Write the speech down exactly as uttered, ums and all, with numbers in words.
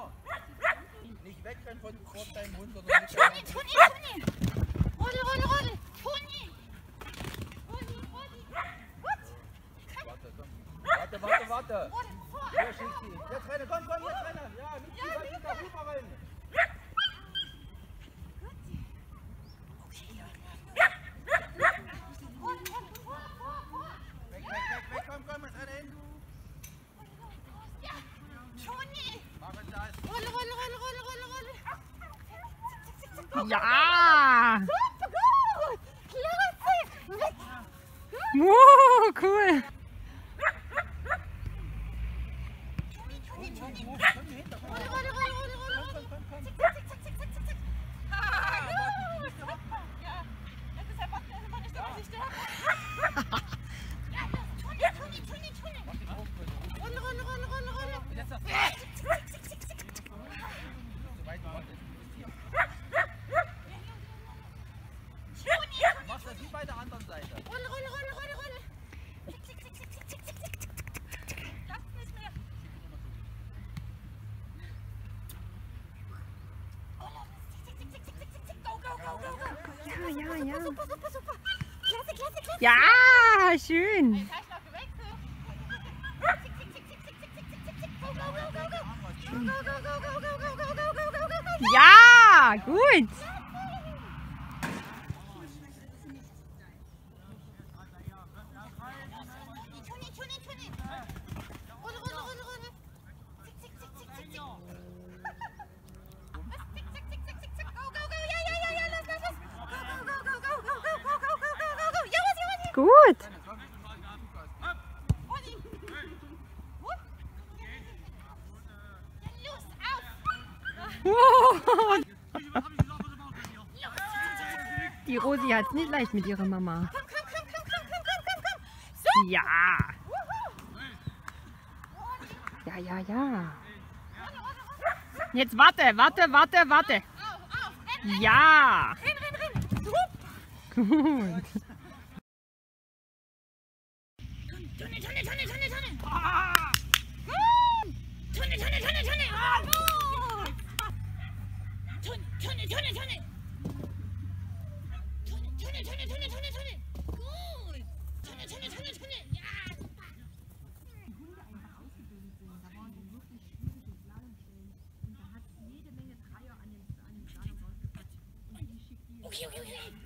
immer. Nicht wegrennen von vor deinem Hund oder nicht. Toni, Toni, Toni! Rolle, Rolle, Rolle! Toni! Rolli, Rolli! Gut! Warte, komm. Warte, warte, warte. Rolle, vor! Ja, schick die. Jetzt rennen, komm, komm, jetzt rennen. Ja, nicht zu weit, da rüber rennen. Weg, weg, weg, weg, komm, komm, jetzt rennen hin. Ja! Toni! Mach es das. Rolle, Rolle, Rolle, Rolle, Rolle, Rolle! Ja! Super gut! Klasse! Weg! Wow, cool! Toni, Toni, Toni! Komm hier hinter, komm. Rolle, Rolle, Rolle, Rolle, Rolle, Rolle! Komm, komm, komm. Zick, zack, zick, zack, zack, zack, zack! Ah, gut! Super! Ja! Ja, deshalb macht er immer nicht, dass er sich stärkt. Ja, los! Toni, Toni, Toni, Toni! Mach den Hoch, bitte. Rolle, Rolle, Rolle, Rolle, Rolle! Jetzt das. Zick, zack, zick, zick, zick, zick! So weit, warte. Hier. Toni! Mach das wie bei der anderen Seite. Rolle, Rolle, Rolle, Rolle, Rolle! Zick, zick, zick, zick, zick, zick, zick, zick, zick! Lass nicht mehr! Rolle, zick, zick, zick, zick, zick, zick, zick! Go, go, go, go, go! Ja, ja, ja. Super, super, super! Klasse, klasse, klasse! Ja, schön. Jetzt hast du noch gewechselt! Zick, zick, zick, zick, zick, zick, zick, zick, zick! Go, go, go, go, go! Go, go, go, go, go, go, go, go, go, go, go, go! Ja, gut. Toni, Toni, Toni! Rolle, Rolle, Rolle, Rolle! Zick, zick, zick, zick, zick, zick! Was? Zick, zick, zick, zick, zick, zick! Go, go, go! Ja, ja, ja, ja! Los, los, los! Go, go, go, go, go, go, go, go, go, go, go, go, go! Ja, was, ja, was, ja! Gut. Rolli! Hup! Ja, los, auf! Wow. Los! Die Rosi hat es nicht leicht mit ihrer Mama. Komm, komm, komm, komm, komm, komm, komm, komm, komm! So! Ja. Wuhu! Ja, ja, ja. Rolle, Rolle, Rolle! Jetzt warte, warte, warte, warte. Auf, auf! Renn, renn! Ja. Renn, renn, renn! Hup! Gut. Tonne, Tonne, Tonne, Tonne, Tonne! Ah! Tonne, Tonne, Tonne, Tonne! Ah, gut! Tonne, Tonne, Tonne, Tonne! Tonne, Tonne, Tonne, Tonne, Tonne, Tonne! Gut! Tonne, Tonne, Tonne, Tonne! Ja, super! Okay, okay, okay!